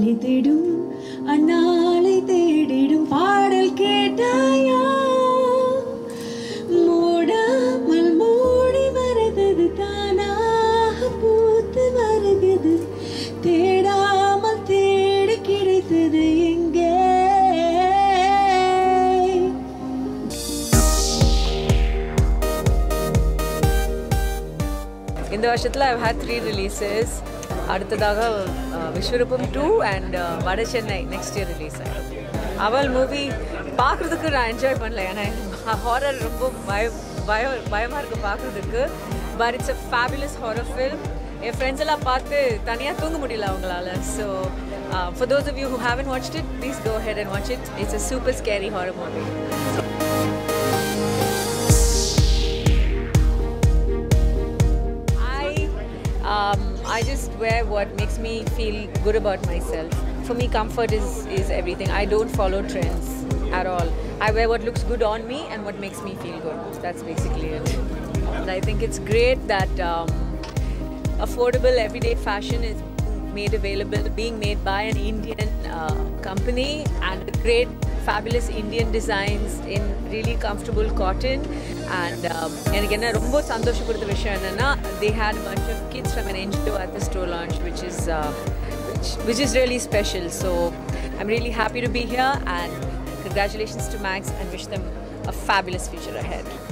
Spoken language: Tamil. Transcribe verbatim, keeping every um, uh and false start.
நாளை தேடும் அந்நாளை தேடிடும் பாடல் கேட்டாயா மூடாமல் மூடி மறைந்தது தானாக பூத்து வருகிறது தேடாமல் தேடி கிடைத்தது எங்கே இந்த வருஷத்துல I've had three releases. அடுத்ததாக Viswaroopam two and வட சென்னை next year release ஆயிடும். அவள் மூவி பார்க்குறதுக்கு நான் என்ஜாய் பண்ணல ஏன்னா ஹாரர் ரொம்ப பய பய பயமாக இருக்குது பார்க்குறதுக்கு. But it's a fabulous horror film. என் ஃப்ரெண்ட்ஸ் எல்லாம் பார்த்து தனியாக தூங்க முடியல அவங்களால. So for those of you who haven't watched it, please go ahead and watch it. It's a super scary horror movie. Um, I just wear what makes me feel good about myself. For me, comfort is, is everything. I don't follow trends at all. I wear what looks good on me and what makes me feel good. That's basically it. And I think it's great that um, affordable everyday fashion is made available, being made by an Indian uh, company, and great fabulous Indian designs in really comfortable cotton. And எனக்கு என்ன ரொம்ப சந்தோஷப்படுத்த விஷயம் என்னன்னா they had a bunch of kids from an N G O at the store launch, which is uh, which, which is really special. So I'm really happy to be here, and congratulations to Max and wish them a fabulous future ahead.